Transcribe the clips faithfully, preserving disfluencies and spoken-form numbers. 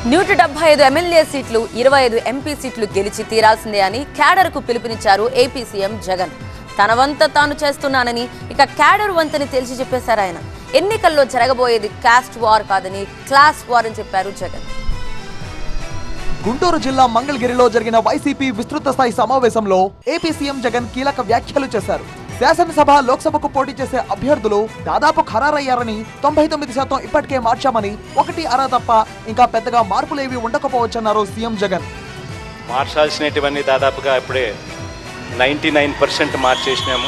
నూట డెబ్బై ఐదు ఎమ్మెల్యే సీట్లు ఇరవై ఐదు ఎంపీ సీట్లు గెలిచి తీరాల్సిందే అని క్యాడర్కు పిలుపునిచ్చారు ఏపీ సీఎం జగన్. తన వంత తాను చేస్తున్నానని ఇక క్యాడర్ వంతని తెలిసి చెప్పేశారు ఆయన. ఎన్నికల్లో జరగబోయేది కాస్ట్ వార్ కాదని క్లాస్ వార్ అని చెప్పారు జగన్. గుంటూరు జిల్లా మంగళగిరిలో జరిగిన వైసీపీ విస్తృత స్థాయి సమావేశంలో ఏపీ సీఎం జగన్ కీలక వ్యాఖ్యలు చేశారు. శాసనసభ లోక్సభకు పోటీ చేసే అభ్యర్థులు దాదాపు ఖరారయ్యారని, తొంభై తొమ్మిది శాతం ఇప్పటికే మార్చామని, ఒకటి అర తప్ప ఇంకా పెద్దగా మార్పులేవి ఉండకపోవచ్చన్నారు సీఎం జగన్. మార్చాల్సినటువన్నీ దాదాపుగా ఇప్పుడే నైంటీ నైన్ పర్సెంట్ మార్చేసినాము.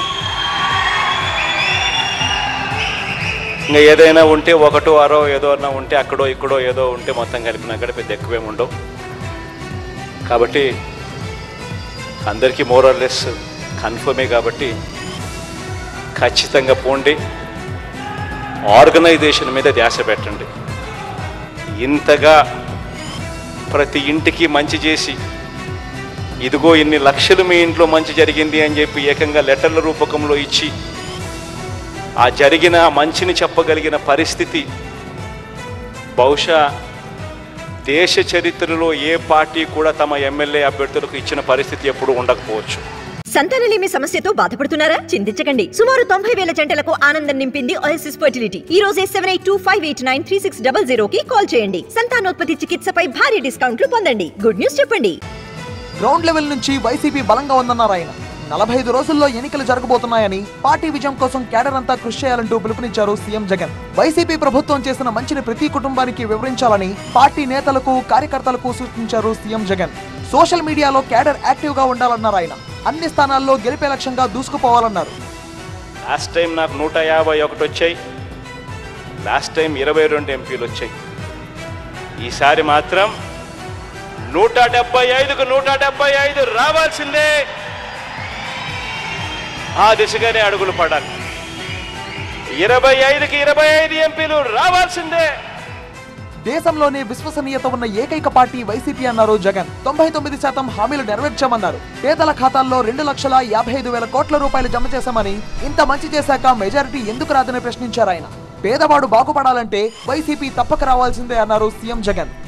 ఇంకా ఏదైనా ఉంటే ఒకటో అరో ఏదో అన్నా ఉంటే అక్కడో ఇక్కడో ఏదో ఉంటే మొత్తం కలిపినా కూడా పెద్ద ఎక్కువేమి ఉండవు. కాబట్టి అందరికీ మోర్ ఆర్ లెస్ కన్ఫర్మే. కాబట్టి ఖచ్చితంగా పోండి, ఆర్గనైజేషన్ మీద ధ్యాస పెట్టండి. ఇంతగా ప్రతి ఇంటికి మంచి చేసి ఇదిగో ఇన్ని లక్షలు మీ ఇంట్లో మంచి జరిగింది అని చెప్పి ఏకంగా లెటర్ల రూపకంలో ఇచ్చి ఆ జరిగిన మంచిని చెప్పగలిగిన పరిస్థితి బహుశా దేశ చరిత్రలో ఏ పార్టీ కూడా తమ ఎమ్మెల్యే అభ్యర్థులకు ఇచ్చిన పరిస్థితి ఎప్పుడూ ఉండకపోవచ్చు. సంతానలేమి సమస్యతో బాధపడుతున్నారా? చింతించకండి. సుమారు తొంభై వేల జంటలకు ఆనందం నింపింది ఓఎస్ఎస్ ఫర్టిలిటీ. ఈ రోజే seven eight two five eight nine three six double zero కి కాల్ చేయండి. సంతానోత్పత్తి చికిత్సపై భారీ డిస్కౌంట్లు పొందండి. గుడ్ న్యూస్ చెప్పండి. గ్రౌండ్ లెవెల్ నుంచి వైసీపీ బలంగా ఉందన్నారు ఆయన. నలభై ఐదు రోజుల్లో ఎన్నికలు జరగబోతున్నాయని, పార్టీ విజయం కోసం క్యాడర్ అంతా కృషి చేయాలంటూ పిలుపునిచ్చారు సీఎం జగన్. వైసీపీ ప్రభుత్వం చేసిన మంచిని ప్రతి కుటుంబానికి వివరించాలని పార్టీ నేతలకు, కార్యకర్తలకు సూచించారు సీఎం జగన్. సోషల్ మీడియాలో క్యాడర్ యాక్టివ్ గా ఉండాలన్నారు ఆయన. అన్ని స్థానాల్లో గెలిపే లక్ష్యంగా దూసుకుపోవాలన్నారు. లాస్ట్ టైం నాకు నూట యాభై ఒకటి వచ్చాయి, లాస్ట్ టైం ఇరవై రెండు ఎంపీలు వచ్చాయి. ఈసారి మాత్రం నూట డెబ్బై ఐదుకు నూట డెబ్బై ఐదు రావాల్సిందే. ఆ దిశగానే అడుగులు పడాలి. ఇరవై ఐదుకి ఇరవై ఐదు ఎంపీలు రావాల్సిందే. దేశంలోనే విశ్వసనీయత ఉన్న ఏకైక పార్టీ వైసీపీ అన్నారు జగన్. తొంభై తొమ్మిది శాతం హామీలు నెరవేర్చామన్నారు. పేదల ఖాతాల్లో రెండు లక్షల యాభై ఐదు వేల కోట్ల రూపాయలు జమ చేశామని, ఇంత మంచి చేశాక మెజారిటీ ఎందుకు రాదని ప్రశ్నించారు ఆయన. పేదవాడు బాగుపడాలంటే వైసీపీ తప్పక రావాల్సిందే అన్నారు సీఎం జగన్.